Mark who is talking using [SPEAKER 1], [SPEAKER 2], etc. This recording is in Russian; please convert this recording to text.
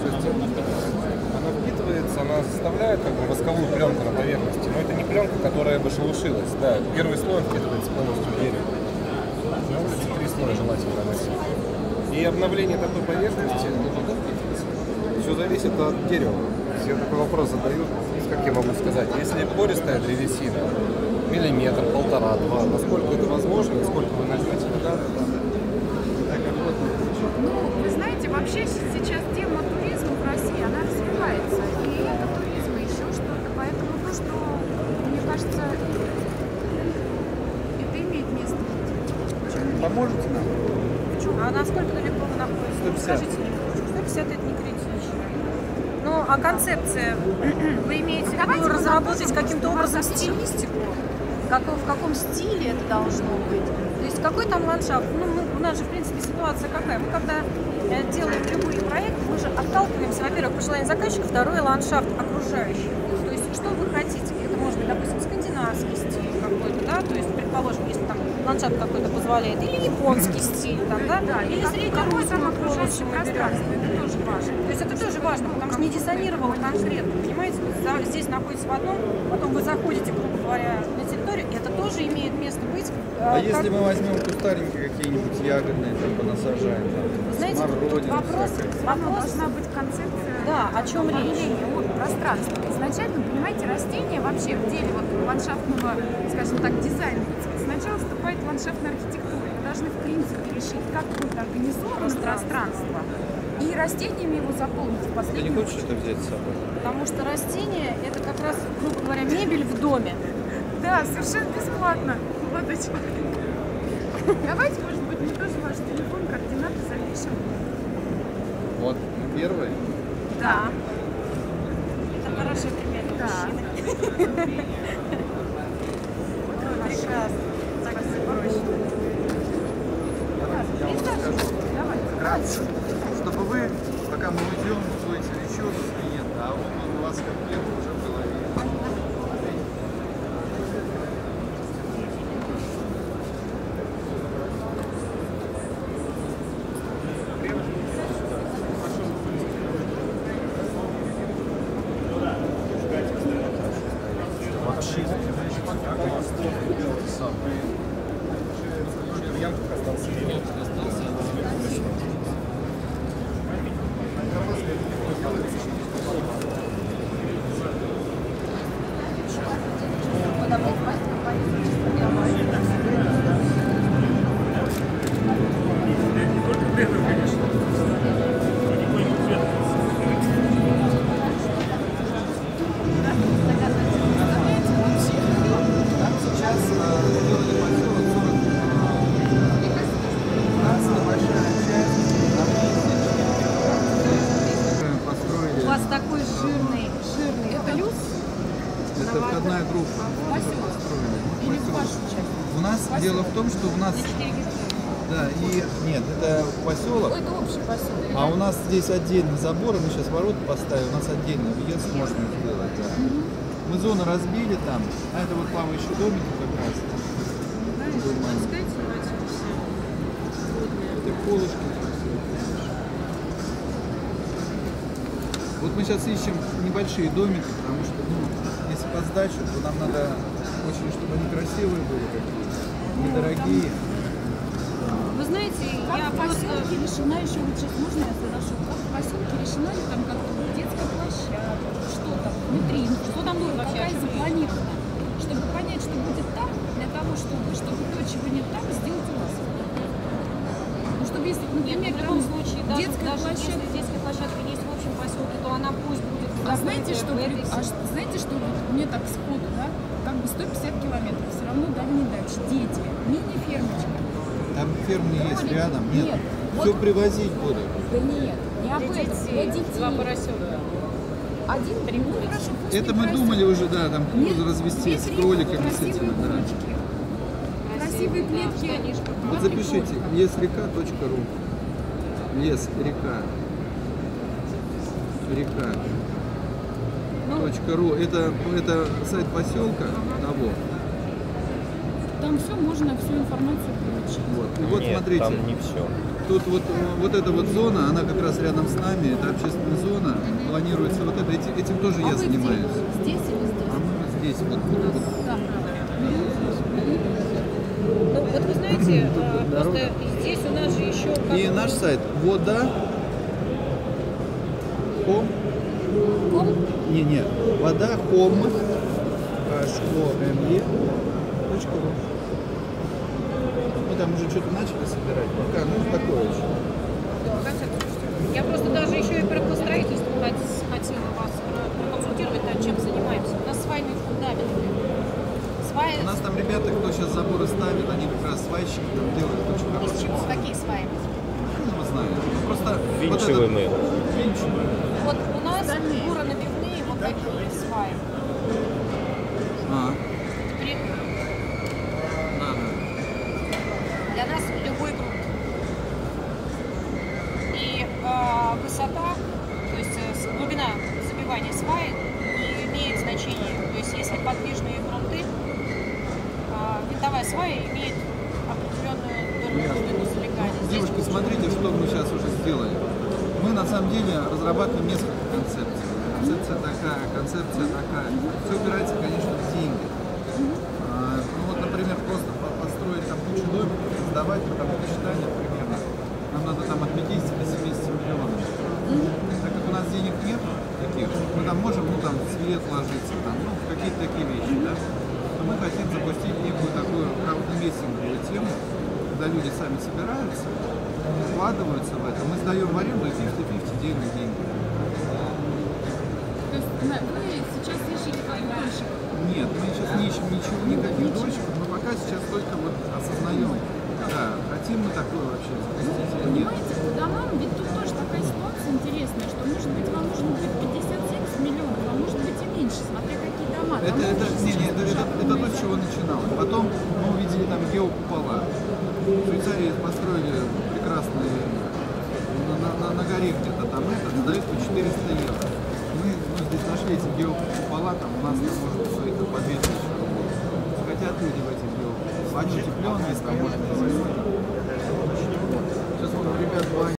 [SPEAKER 1] Она впитывается, она составляет как бы восковую пленку на поверхности, но это не пленка, которая бы шелушилась. Да, первый слой впитывается полностью в дерево. На улице 3 слоя желательно наносить. И обновление такой поверхности, все зависит от дерева. Все такой вопрос задают, как я могу сказать, если пористая древесина, миллиметр, полтора, два, насколько это возможно, и сколько вы нальете, да?
[SPEAKER 2] Ну, вы знаете, вообще сейчас тема туризма в России, она развивается. И экотуризм, и еще что-то. Поэтому то, что, мне кажется, это имеет место быть.
[SPEAKER 3] Поможете нам?
[SPEAKER 4] А насколько далеко вы находитесь?
[SPEAKER 3] 150.
[SPEAKER 4] Скажите мне, 150 это не критично. Ну, а концепция, вы имеете в виду разработать каким-то образом стилистику? В каком стиле это должно быть? То есть какой там ландшафт? Ну, у нас же, в принципе, ситуация какая? Мы когда делаем любые проекты, мы же отталкиваемся, во-первых, по желанию заказчика, второе, ландшафт окружающий. То есть что вы хотите? Это может быть, допустим, скандинавский стиль какой-то, да? То есть, предположим, если там ландшафт какой-то позволяет, или японский стиль, там, да? Или среднерусскую окружающее пространство. Это тоже важно. То есть это тоже важно, потому что не диссонировало конкретно, понимаете? Здесь находится в одном, потом вы заходите, грубо говоря, на территорию, и это тоже имеет место быть.
[SPEAKER 3] А если мы возьмем кустарники какие-нибудь ягодные, там понасажаем, там,
[SPEAKER 4] знаете,
[SPEAKER 3] смородину,
[SPEAKER 4] вопрос
[SPEAKER 2] Должна быть концепция.
[SPEAKER 4] Да, о чем речь?
[SPEAKER 2] Пространства. Изначально, понимаете, растения вообще в деле вот ландшафтного, скажем так, дизайна. Сначала вступает ландшафтная архитектура. Вы должны, в принципе, решить, как будет организовано пространство. И растениями его заполнить в
[SPEAKER 3] Ты не
[SPEAKER 2] последнюю
[SPEAKER 3] хочешь это взять с собой?
[SPEAKER 4] Потому что растения – это как раз, грубо говоря, мебель в доме.
[SPEAKER 2] Да, совершенно бесплатно. Молодой человек. Давайте, может быть, мы тоже ваш телефон, координаты запишем.
[SPEAKER 3] Вот, первый.
[SPEAKER 2] Да.
[SPEAKER 4] Это хороший пример
[SPEAKER 2] Да.
[SPEAKER 4] мужчины. Прекрасно. Спасибо большое.
[SPEAKER 3] Вкратце, чтобы вы, пока мы уйдем, будете еще раз клиента, а он у вас комплект уже в голове.
[SPEAKER 1] Вообще, в ямках остался.
[SPEAKER 4] У вас такой жирный плюс.
[SPEAKER 3] Это входная группа.
[SPEAKER 2] Или в вашу часть.
[SPEAKER 3] У нас дело в том, что у нас... Да, и нет, это поселок.
[SPEAKER 2] Это общий поселок.
[SPEAKER 3] А у нас здесь отдельный забор, мы сейчас ворота поставим, у нас отдельный въезд можно сделать. Да. Мы зону разбили там, а это вот плавающие домики как раз. Это колышки. Вот мы сейчас ищем небольшие домики, потому что, ну, если под сдачу, то нам надо очень, чтобы они красивые были такие, недорогие.
[SPEAKER 4] Вы знаете, я
[SPEAKER 2] В
[SPEAKER 4] просто...
[SPEAKER 2] поселке решена еще, вот сейчас можно я заношу, как в поселке решена ли там как-то детская площадка, что там внутри,
[SPEAKER 4] Что там будет вообще?
[SPEAKER 2] какая запланирована, чтобы понять, что будет там, для того, чтобы то, чего нет там, сделать у вас. Ну, чтобы если, например,
[SPEAKER 4] в любом случае, даже
[SPEAKER 2] детская
[SPEAKER 4] если
[SPEAKER 2] площадка.
[SPEAKER 4] детская площадка есть в общем поселке, то она пусть будет...
[SPEAKER 2] А знаете, что, знаете, что вот мне так сходу, да, как бы 150 километров, все равно дальний дальше, дети, мини-фермочка.
[SPEAKER 3] Там фермы есть рядом, нет,
[SPEAKER 2] Нет,
[SPEAKER 3] все
[SPEAKER 2] вот-
[SPEAKER 3] привозить будут.
[SPEAKER 2] Да нет, не об этом, для детей.
[SPEAKER 4] Два поросенка.
[SPEAKER 2] Один, ну хорошо, пусть
[SPEAKER 3] Это
[SPEAKER 2] не
[SPEAKER 3] мы
[SPEAKER 2] поросенок.
[SPEAKER 3] думали уже, да, там
[SPEAKER 2] Нет,
[SPEAKER 3] куры развести
[SPEAKER 2] есть
[SPEAKER 3] с
[SPEAKER 2] ребята,
[SPEAKER 3] кроликами, с
[SPEAKER 2] красивые
[SPEAKER 3] этими, да.
[SPEAKER 2] курочки, красивые клетки.
[SPEAKER 3] Вот запишите, лесрека.ру. Лес, река. Река. .ру. Это сайт поселка того.
[SPEAKER 2] Там все можно, всю информацию получить.
[SPEAKER 3] Вот. И вот
[SPEAKER 1] Нет,
[SPEAKER 3] смотрите,
[SPEAKER 1] там не все.
[SPEAKER 3] Тут вот эта вот зона, она как раз рядом с нами, это общественная зона, планируется вот это, этим тоже я занимаюсь.
[SPEAKER 2] Здесь или здесь?
[SPEAKER 3] А мы здесь вот.
[SPEAKER 4] Ну, вот вы знаете, просто здесь у нас же еще...
[SPEAKER 3] И наш сайт вода хом. Не, вода хом HOME.ru. Мы там уже что-то начали собирать, пока, ну, такое еще.
[SPEAKER 4] Я просто даже еще и по строительству хотела вас проконсультировать, чем занимаемся. У нас свайный фундамент.
[SPEAKER 3] У нас там ребята, кто сейчас заборы ставит, они как раз свайщики там делают очень
[SPEAKER 4] Из
[SPEAKER 3] хорошие.
[SPEAKER 4] чего? Какие сваи?
[SPEAKER 3] Ну, мы знаем. Просто
[SPEAKER 1] Винчиваемые.
[SPEAKER 3] Винчиваемые.
[SPEAKER 4] Вот у нас буронабивные вот такие сваи. Для нас любой грунт. И высота, то есть глубина забивания сваи не имеет значения. То есть если подвижные грунты, винтовая свая имеет определенную глубину залегания.
[SPEAKER 3] Девушки, смотрите, что мы сейчас уже сделали. Мы на самом деле разрабатываем несколько концепций. Концепция такая. Все упирается, конечно, в деньги. Ну вот, например, просто построить там кучу домиков, сдавать, мы там посчитали примерно. Нам надо там от 50 до 70 миллионов. Так как у нас денег нет таких, мы там можем, ну там свет ложиться, там, ну какие-то такие вещи, да. Но мы хотим запустить некую такую краудинвестинговую тему, когда люди сами собираются, вкладываются в это. Мы сдаем в аренду и 50-50 делим деньги.
[SPEAKER 2] То есть вы сейчас ищете как дольше?
[SPEAKER 3] Нет, мы сейчас не ищем никаких дольщиков, мы пока сейчас только вот осознаем. Да, хотим мы такое вообще запустить или нет.
[SPEAKER 2] Понимаете, по домам, ведь тут тоже такая ситуация интересная, что может быть вам нужно будет 50-70 миллионов, а может быть и меньше, смотря какие дома.
[SPEAKER 3] Это то, с чего начиналось. Потом мы увидели там геокупола. В Швейцарии построили прекрасные, на горе где-то там сдают по 400 евро. Мы здесь нашли эти геокупола, там у нас там может стоить по 2000 рублей. Хотят люди в этих геокуполах. Они утепленные, там можно. Сейчас вот у ребят